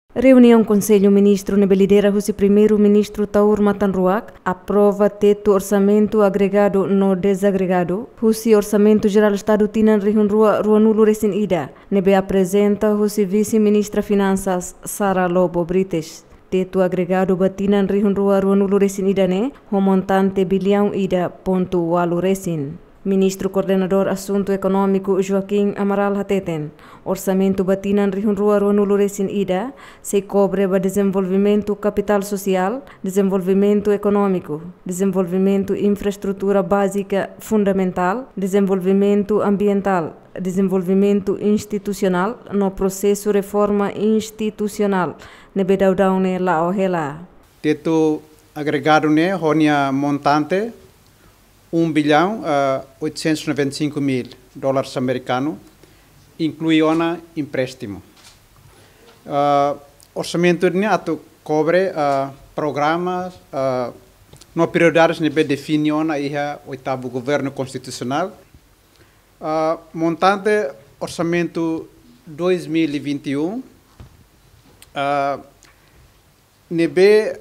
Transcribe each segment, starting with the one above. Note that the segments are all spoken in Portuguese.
Reunião Conselho Ministro nebe lidera o primeiro-ministro Taur Matanruak aprova teto orçamento agregado no desagregado. O orçamento geral Estado Tinan Rihun Rua Nulo Resin Ida nebe apresenta o vice-ministra Finanças Sara Lobo Brites. Teto agregado batinan Rihun Rua Nulo Resin Ida ne o montante bilhão Ida ponto walu resin. Ministro Coordenador Assunto Econômico Joaquim Amaral Hateten, orçamento batinan Rihun Rua Nulo Resin Ida se cobre para desenvolvimento capital social, desenvolvimento econômico, desenvolvimento infraestrutura básica fundamental, desenvolvimento ambiental, desenvolvimento institucional no processo reforma institucional nebe daudane la ohela. Teto agregado ne honia montante $1.895.000 americanos, inclui ona empréstimo. Orçamento ne ato cobre programas no prioridades nebe define ona iha oitavo governo constitucional. Montante orçamento 2021 nebe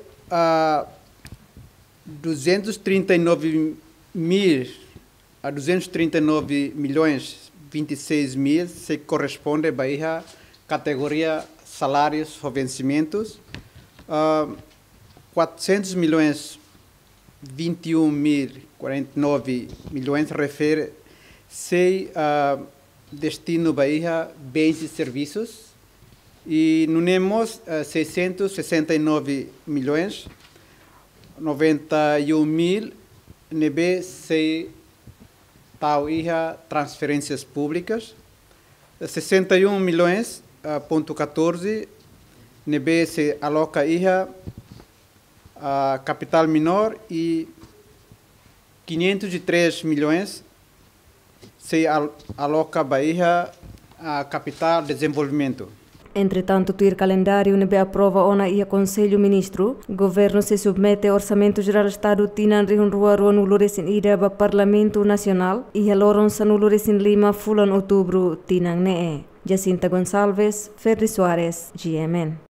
239.026.000 se corresponde a categoria salários ou vencimentos. 421.049 refere se destino a bens e serviços e não temos 669.091.000 nebe se tal transferências públicas, 61.000.14 nebe se aloca a capital menor e 503 milhões se aloca a capital desenvolvimento. Entretanto, o calendário nebe aprova ona e Conselho Ministro, governo se submete ao Orçamento Geral Estado Tinan Rihun Rua Nulo Resin Ida para Parlamento Nacional e Loron Sanulo Resin Lima fulan outubro Tinan Nee. Jacinta Gonçalves, Ferri Soares, GMN.